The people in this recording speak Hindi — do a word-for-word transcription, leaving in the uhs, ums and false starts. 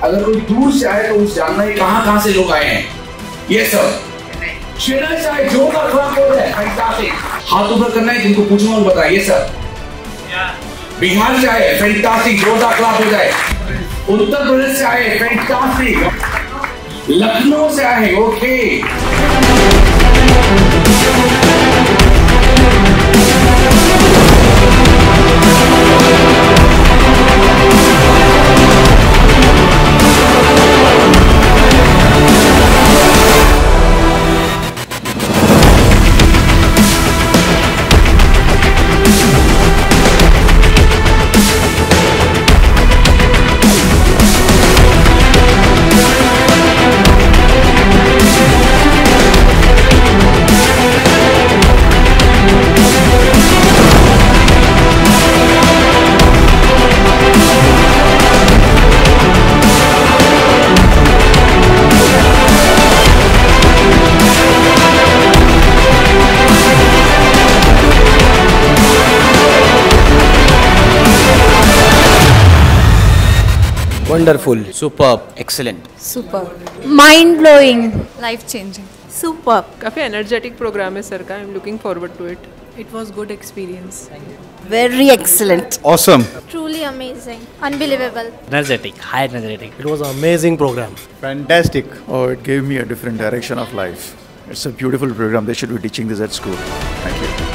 अगर कोई दूर से आए तो उस जानना है कहाँ कहाँ से लोग आए हैं। ये सब चेन्नई से आए, जो का क्लास हो जाए फैंटास्टिक, हाथ ऊपर करना है जिनको पूछना और बताइए। ये सब बिहार से आए, फैंटास्टिक, जोरदार क्लास हो जाए। उत्तर प्रदेश से आए, फैंटास्टिक। लखनऊ से आए, okay. Wonderful. Superb. Excellent. Superb. Mind blowing. Life changing. Superb. काफी energetic program है सर का. I'm looking forward to it. It was good experience. Very excellent. Awesome. Truly amazing. Unbelievable. Energetic. High energetic. It was an amazing program. Fantastic. Oh, it gave me a different direction of life. It's a beautiful program. They should be teaching this at school. Thank you.